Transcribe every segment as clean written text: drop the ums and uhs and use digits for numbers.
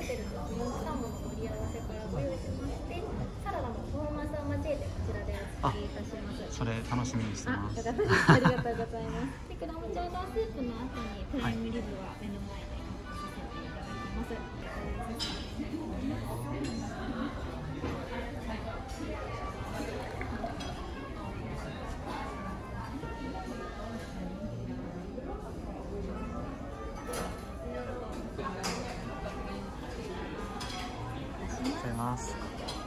テルのフランスサーモンの盛り合わせからご用意しまして、サラダもトーマスを交えてこちらでお作りいたします。 それ楽しみにしてます。 よかったです。ありがとうございます。で、クラムチャウダースープの後にプライムリブは目の前でさせていただきます。 ます。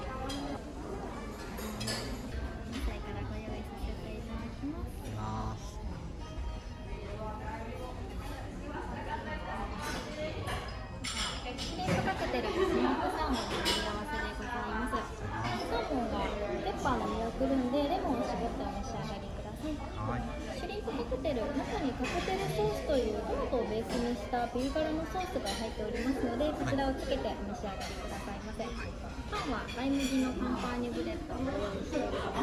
くるんでレモンを絞ってお召し上がりください。はい、シュリンプカクテル、中にカクテルソースというトマトをベースにしたピリ辛のソースが入っておりますので、こちらをつけてお召し上がりくださいませ。パンはライ麦のカンパーニュブレッドをご用意しております。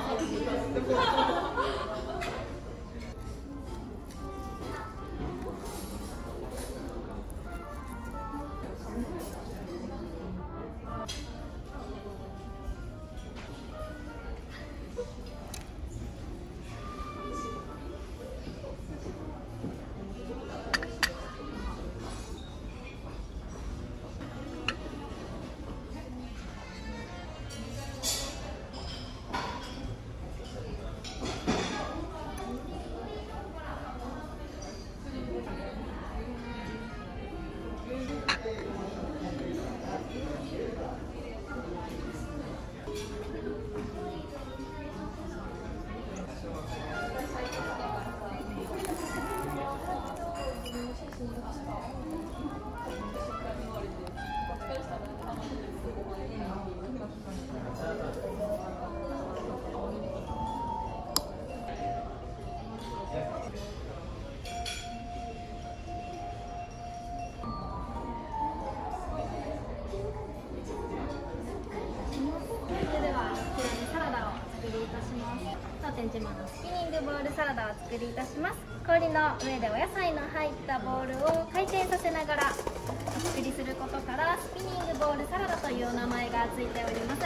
当店自慢のスピニングボールサラダをお作りいたします。氷の上でお野菜の入ったボールを回転させながらお作りすることからスピニングボールサラダというお名前がついております。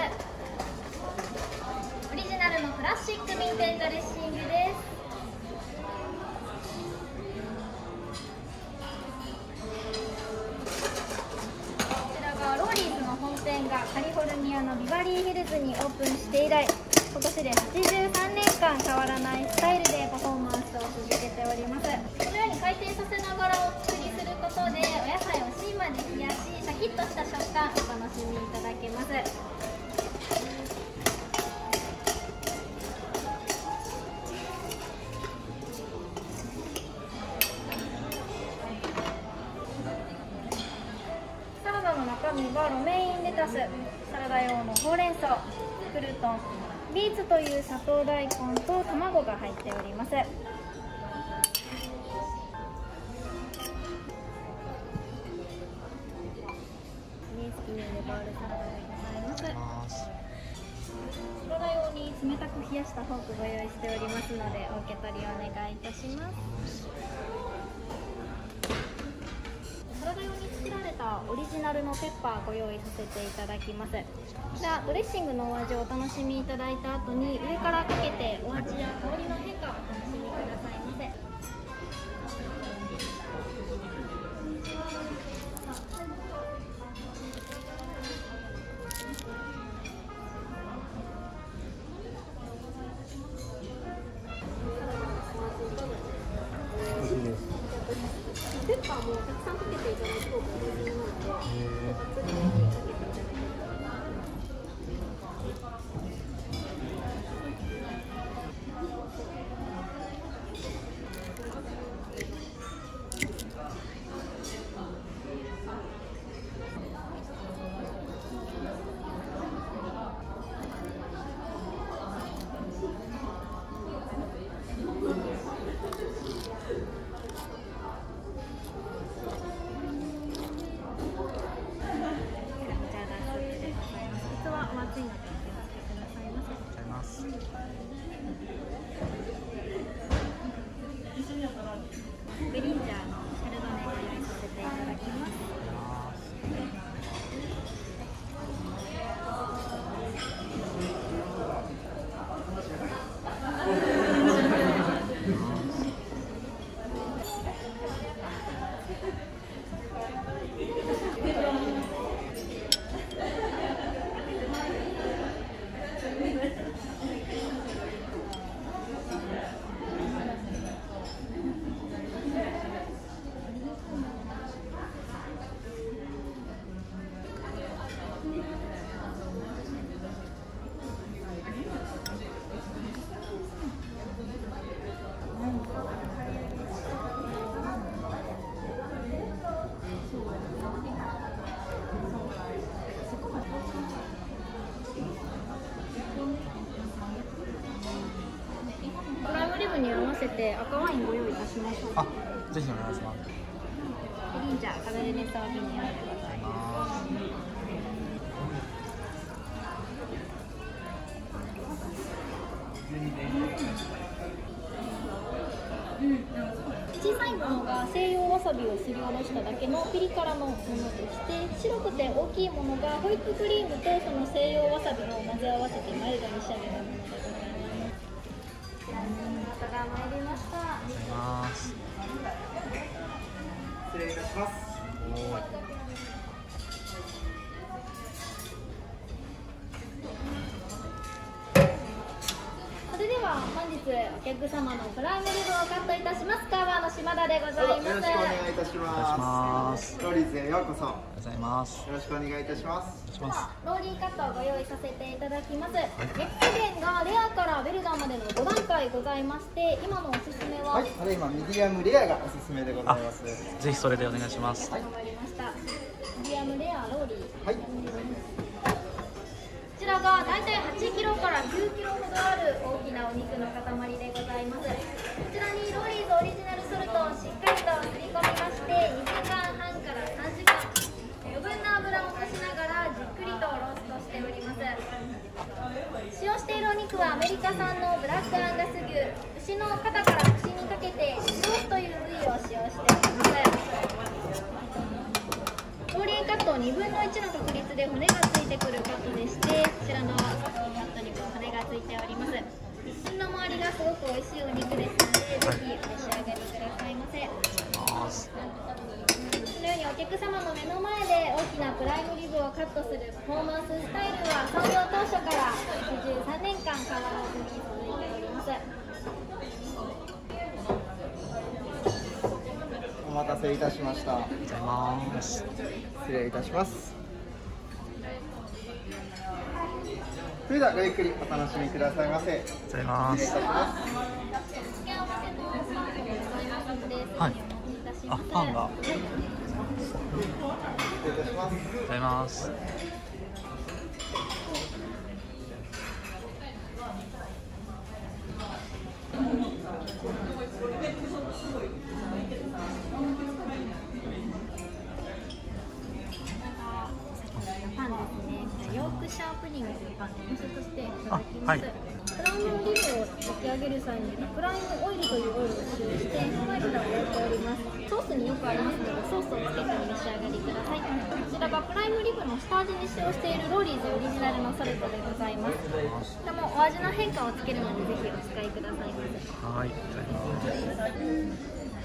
オリジナルのクラシックミンテンドレッシングです。ローリーズの本店がカリフォルニアのビバリーヒルズにオープンして以来、今年で83年間変わらないスタイルでパフォーマンスを続けております。このように回転させながらお作りすることで、お野菜を芯まで冷やし、シャキッとした食感お楽しみいただけます。サラダの中身はロメインレタス、サラダ用のほうれん草、クルトン、ビーツという砂糖大根と卵が入っております。スピニングボールサラダでございます。サラダ用に冷たく冷やしたフォークご用意しておりますので、お受け取りお願いいたします。サラダ用に作られたオリジナルのペッパーご用意させていただきます。こちらドレッシングのお味をお楽しみいただいた後に、上からかけてお味や香りの変化をお楽しみくださいませ。ペッパーもたくさんかけていただくとおすすめなので、たっぷりかけていただけます。 せて赤ワインご用意いたしましょうか。 ぜひお願いします。 リンジャーカベルネサービニアでございます。小さいものが西洋わさびをすりおろしただけのピリ辛のものとして、白くて大きいものがホイップクリームとその西洋わさびを混ぜ合わせてマイルドに仕上げたものでございます。方が参りました。 ありがとうございます。 失礼いたします。 それでは本日お客様のプライムリブをカットいたします。カバーの島田でございます。 よろしくお願いいたします。ローリーズへようこそ。 ありがとうございます。 よろしくお願いいたします。 ではローリーカットをご用意させていただきます。熱加減がレアからウェルダンまでの5段階ございまして、今のおすすめは、 はい、今ミディアムレアがおすすめでございます。 ぜひそれでお願いします。 わかりました。ミディアムレアローリー。 はい。 こちらが大体8キロから9キロほどある大きなお肉の塊でございます。こちらにローリーズオリジナルソルトをしっかりとすり込みまして、2時間半から3時間余分な油を落としながらじっくりとローストしております。使用しているお肉はアメリカ産のブラックアンガス牛、牛の肩から腰にかけてロースという部位を使用しております。ローリーカット2分の1の確率で骨がついてくるカットでして、こちらのカットにも骨がついております。芯の周りがすごく美味しいお肉ですので、ぜひお召し上がりくださいませ。このようにお客様の目の前で大きなプライムリブをカットするパフォーマンススタイルは創業当初から83年間変わらずに続いております。 お待たせいたしました。 ありがとうございます。 失礼いたします。それではごゆっくりお楽しみくださいませ。 ありがとうございます。 付け合わせのスタンプもございますので、 はい。 すぐにお持ちいたしあ、 ます。 パンが。あはい。 失礼いたします。 りがとうございます。 パンですね。ヨークシャープディングというパンで乗せとしていただきます。 はい。 プライムリブを焼き上げる際にプライムオイルというオイルを使用してマイルドを焼いております。ソースによくありますのでソースをつけてお召し上がりください。こちらがプライムリブの下味に使用しているローリーズオリジナルのソルトでございます。でもお味の変化をつけるのでぜひお使いくださいませ。 はい。ありがとうございます。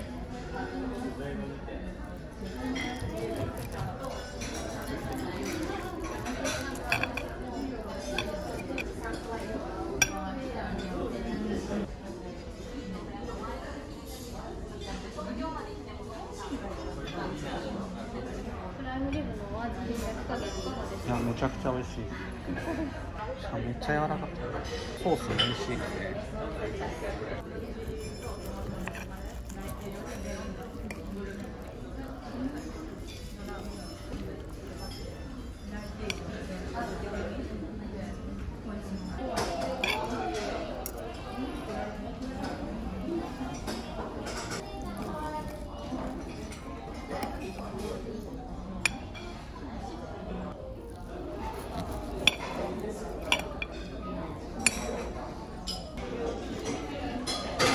プライムリブのお味焼き加減いかがですか？ いや、めちゃくちゃ美味しい。めっちゃ柔らかくて、ソースも美味しい。 こ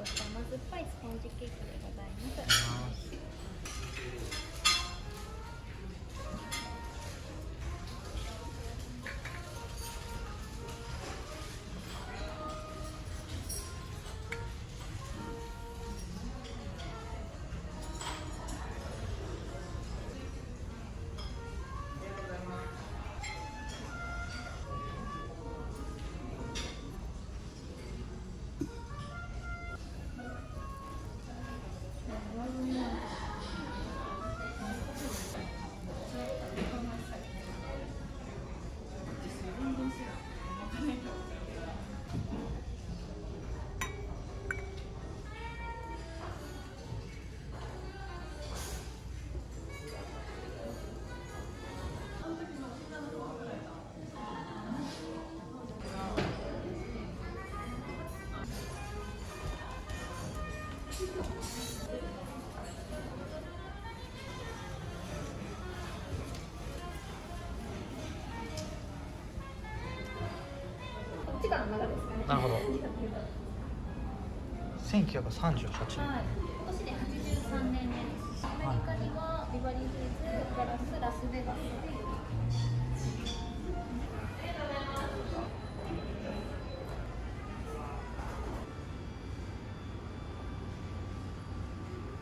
した甘酸っぱいスポンジケーキでございます。 なるほど。1938年。 はい。今年で83年目です。アメリカにはビバリーヒルズ、ダラス、ラスベガス、